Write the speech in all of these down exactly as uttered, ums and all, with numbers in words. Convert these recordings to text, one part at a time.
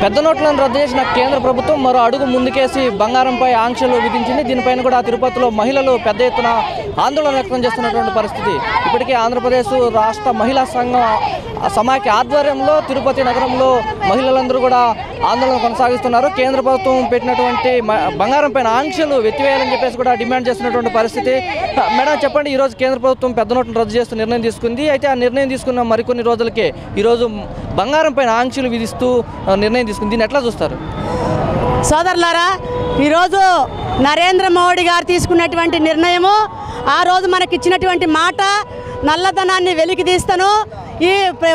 పెద్ద నోట్లను రద్దు చేసిన కేంద్ర ప్రభుత్వం మరో అడుగు ముందుకేసి బంగారంపై ఆంక్షలు విధించింది. దీనిపైన కూడా తిరుపతిలో మహిళలు పెద్ద ఎత్తున ఆందోళన వ్యక్తం చేస్తున్నటువంటి పరిస్థితి. ఇప్పటికే ఆంధ్రప్రదేశ్ రాష్ట్ర మహిళా సంఘం సమాఖ్య ఆధ్వర్యంలో తిరుపతి నగరంలో మహిళలందరూ కూడా ఆందోళన కొనసాగిస్తున్నారు. కేంద్ర ప్రభుత్వం పెట్టినటువంటి బంగారం పైన ఆంక్షలు ఎత్తివేయాలని చెప్పేసి కూడా డిమాండ్ చేస్తున్నటువంటి పరిస్థితి. మేడం చెప్పండి, ఈరోజు కేంద్ర ప్రభుత్వం పెద్ద నోట్లను రద్దు చేస్తూ నిర్ణయం తీసుకుంది. అయితే ఆ నిర్ణయం తీసుకున్న మరికొన్ని రోజులకే ఈరోజు బంగారం పైన ఆంక్షలు విధిస్తూ నిర్ణయం తీసుకుంది. దీన్ని ఎట్లా చూస్తారు? సోదరులారా, ఈరోజు నరేంద్ర మోడీ గారు తీసుకున్నటువంటి నిర్ణయము, ఆ రోజు మనకి ఇచ్చినటువంటి మాట, నల్లధనాన్ని వెలికి తీస్తాను, ఈ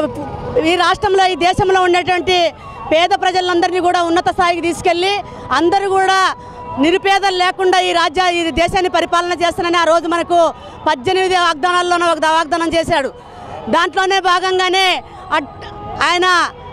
ఈ రాష్ట్రంలో ఈ దేశంలో ఉన్నటువంటి పేద ప్రజలందరినీ కూడా ఉన్నత స్థాయికి తీసుకెళ్ళి అందరూ కూడా నిరుపేదలు లేకుండా ఈ రాజ్య ఈ దేశాన్ని పరిపాలన చేస్తానని ఆ రోజు మనకు పద్దెనిమిది వాగ్దానాల్లోనూ ఒక వాగ్దానం చేశాడు. దాంట్లోనే భాగంగానే ఆయన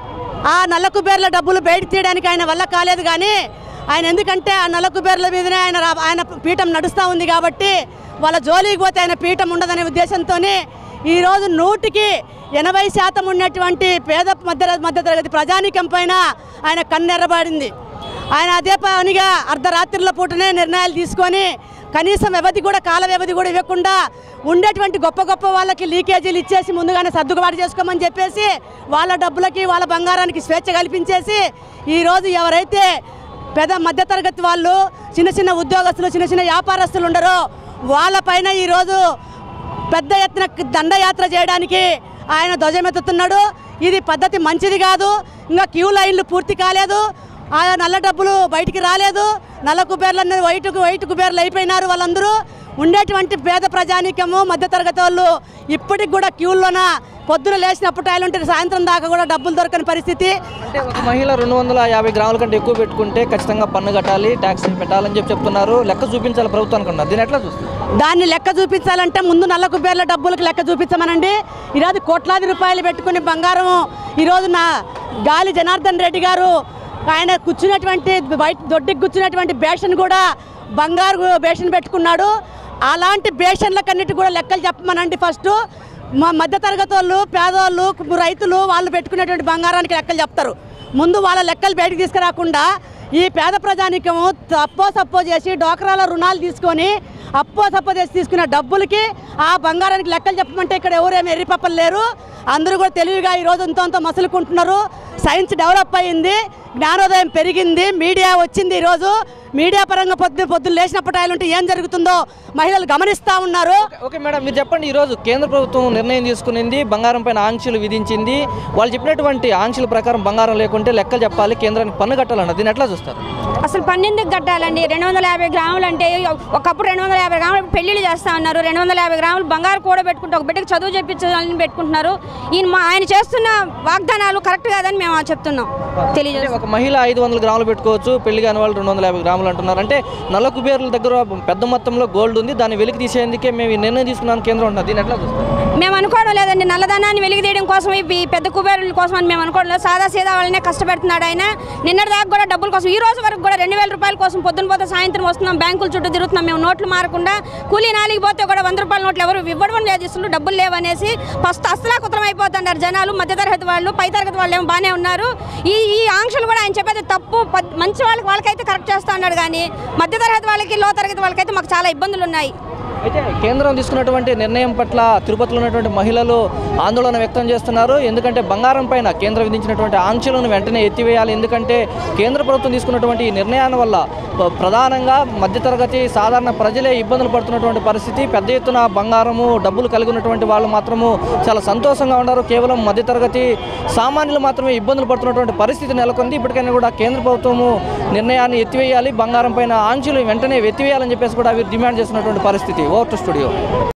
ఆ నల్ల కుబేర్ల డబ్బులు బయట తీయడానికి ఆయన వల్ల కాలేదు. కానీ ఆయన ఎందుకంటే ఆ నల్ల కుబేర్ల మీదనే ఆయన ఆయన పీఠం నడుస్తూ ఉంది కాబట్టి వాళ్ళ జోలికి పోతే ఆయన పీఠం ఉండదనే ఉద్దేశంతో ఈరోజు నూటికి ఎనభై శాతం ఉన్నటువంటి పేద మధ్య మధ్యతరగతి ప్రజానీకం పైన ఆయన కన్నెర్రబడింది. ఆయన అదే పనిగా అర్ధరాత్రుల పూటనే నిర్ణయాలు తీసుకొని కనీసం వ్యవధి కూడా కాల వ్యవధి కూడా ఇవ్వకుండా ఉండేటువంటి గొప్ప గొప్ప వాళ్ళకి లీకేజీలు ఇచ్చేసి ముందుగానే సర్దుబాటు చేసుకోమని చెప్పేసి వాళ్ళ డబ్బులకి వాళ్ళ బంగారానికి స్వేచ్ఛ కల్పించేసి ఈరోజు ఎవరైతే పెద్ద మధ్యతరగతి వాళ్ళు, చిన్న చిన్న ఉద్యోగస్తులు, చిన్న చిన్న వ్యాపారస్తులు ఉండరో వాళ్ళపైన ఈరోజు పెద్ద ఎత్తున దండయాత్ర చేయడానికి ఆయన ధ్వజమెత్తుతున్నాడు. ఇది పద్ధతి మంచిది కాదు. ఇంకా క్యూ లైన్లు పూర్తి కాలేదు, ఆ నల్ల డబ్బులు బయటికి రాలేదు, నల్ల కుబేర్లు అనేది వైట్ వైట్ కుబేర్లు అయిపోయినారు. వాళ్ళందరూ ఉండేటువంటి పేద ప్రజానీకము, మధ్యతరగతి వాళ్ళు ఇప్పటికి కూడా క్యూల్లోన పొద్దున లేచినప్పుడు టాయిలెంట్ సాయంత్రం దాకా కూడా డబ్బులు దొరకని పరిస్థితి. అంటే ఒక మహిళ రెండు వందల యాభై గ్రాముల కంటే ఎక్కువ పెట్టుకుంటే ఖచ్చితంగా పన్ను కట్టాలి, ట్యాక్స్ పెట్టాలని చెప్పి చెప్తున్నారు. లెక్క చూపించాలి ప్రభుత్వానికి అన్నారు. దీన్ని ఎట్లా చూస్తారు? దాన్ని లెక్క చూపించాలంటే ముందు నల్ల కుబేర్ల డబ్బులకు లెక్క చూపించమనండి. ఈరోజు కోట్లాది రూపాయలు పెట్టుకుని బంగారం ఈరోజు నా గాలి జనార్దన్ రెడ్డి గారు ఆయన కూర్చున్నటువంటి బయట దొడ్డికి కూర్చున్నటువంటి బేషన్ కూడా బంగారు బేషన్ పెట్టుకున్నాడు. అలాంటి బేషన్లకన్నిటి కూడా లెక్కలు చెప్పమనండి. ఫస్ట్ మా మధ్యతరగతి వాళ్ళు, పేదవాళ్ళు, రైతులు వాళ్ళు పెట్టుకునేటువంటి బంగారానికి లెక్కలు చెప్తారు. ముందు వాళ్ళ లెక్కలు బయటకు తీసుకురాకుండా ఈ పేద ప్రజానికము అప్పో సప్పో చేసి డోక్రాల రుణాలు తీసుకొని అప్పో సప్పో చేసి తీసుకున్న డబ్బులకి ఆ బంగారానికి లెక్కలు చెప్పమంటే ఇక్కడ ఎవరేమి ఎర్రిపప్పలు లేరు. అందరూ కూడా తెలివిగా ఈరోజు ఇంత అంత మసులుకుంటున్నారు. సైన్స్ డెవలప్ అయ్యింది, జ్ఞానోదయం పెరిగింది, మీడియా వచ్చింది. ఈరోజు మీడియా పరంగా పొద్దు పొద్దున్న లేచినప్పుడు ఉంటే ఏం జరుగుతుందో మహిళలు గమనిస్తూ ఉన్నారు. ఓకే మేడం, మీరు చెప్పండి, ఈరోజు కేంద్ర ప్రభుత్వం నిర్ణయం తీసుకునింది, బంగారం పైన ఆంక్షలు విధించింది. వాళ్ళు చెప్పినటువంటి ఆంక్షల ప్రకారం బంగారం లేకుంటే లెక్కలు చెప్పాలి, కేంద్రానికి పన్ను కట్టాలన్న. దీన్ని ఎట్లా చూస్తారు? అసలు పన్ను ఎందుకు కట్టాలండి? రెండు వందల యాభై గ్రాములు అంటే ఒకప్పుడు రెండు వందల యాభై గ్రాములు పెళ్లిళ్ళు చేస్తా ఉన్నారు. రెండు వందల యాభై గ్రాములు బంగారు కూడా పెట్టుకుంటే ఒక బిడ్డకి చదువు చెప్పించాలని పెట్టుకుంటున్నారు. ఈయన ఆయన చేస్తున్న వాగ్దానాలు కరెక్ట్ కాదని మేము చెప్తున్నాం. తెలియజేస్తాం. ఒక మహిళ ఐదు వందల గ్రాములు పెట్టుకోవచ్చు, పెళ్లి కాని వాళ్ళు రెండు వందల యాభై గ్రాములు అంటున్నారు. అంటే నల్ల కుబేర్ల దగ్గర పెద్ద మొత్తంలో గోల్డ్ ఉంది, దాన్ని వెలికి తీసేందుకే మేము ఈ నిర్ణయం తీసుకున్నాను కేంద్రం అంటున్నారు. దీన్ని ఎట్లా చూస్తారు? మేము అనుకోవడం లేదండి, నల్లధనాన్ని వెలికి తీయడం కోసం ఈ పెద్ద కుబేరుల కోసం అని మేము అనుకోవడం లేదు. సాదా సీదా వాళ్ళనే కష్టపెడుతున్నాడు ఆయన. నిన్నటి దాకా కూడా డబ్బుల కోసం, ఈ రోజు వరకు కూడా రెండు వేల రూపాయల కోసం పొద్దున పోతే సాయంత్రం వస్తున్నాం, బ్యాంకుల చుట్టూ తిరుగుతున్నాం. మేము నోట్లు మారకుండా కూలీ నాలికి పోతే కూడా వంద రూపాయల నోట్లు ఎవరు ఇవ్వడం లేదు, ఇస్తున్నారు డబ్బులు లేవనేసి ఫస్ట్ అస్సలాకుతరం అయిపోతున్నారు జనాలు. మధ్యతరగతి వాళ్ళు, పై తరగతి వాళ్ళు ఏమో బాగానే ఉన్నారు. ఈ ఈ ఆంక్షలు కూడా ఆయన చెప్పేది తప్పు. మంచి వాళ్ళకి వాళ్ళకైతే కరెక్ట్ చేస్తూ ఉన్నాడు, కానీ మధ్యతరగతి వాళ్ళకి, లో తరగతి వాళ్ళకైతే మాకు చాలా ఇబ్బందులు ఉన్నాయి. అయితే కేంద్రం తీసుకున్నటువంటి నిర్ణయం పట్ల తిరుపతిలో ఉన్నటువంటి మహిళలు ఆందోళన వ్యక్తం చేస్తున్నారు. ఎందుకంటే బంగారం పైన కేంద్రం విధించినటువంటి ఆంక్షలను వెంటనే ఎత్తివేయాలి. ఎందుకంటే కేంద్ర ప్రభుత్వం తీసుకున్నటువంటి ఈ నిర్ణయాల వల్ల ప్రధానంగా మధ్యతరగతి సాధారణ ప్రజలే ఇబ్బందులు పడుతున్నటువంటి పరిస్థితి. పెద్ద ఎత్తున బంగారము డబ్బులు కలిగి ఉన్నటువంటి వాళ్ళు మాత్రము చాలా సంతోషంగా ఉన్నారు. కేవలం మధ్యతరగతి సామాన్యులు మాత్రమే ఇబ్బందులు పడుతున్నటువంటి పరిస్థితి నెలకొంది. ఇప్పటికైనా కూడా కేంద్ర ప్రభుత్వము నిర్ణయాన్ని ఎత్తివేయాలి, బంగారం పైన ఆంక్షలు వెంటనే ఎత్తివేయాలని చెప్పేసి కూడా వీరు డిమాండ్ చేస్తున్నటువంటి పరిస్థితి. Over to studio.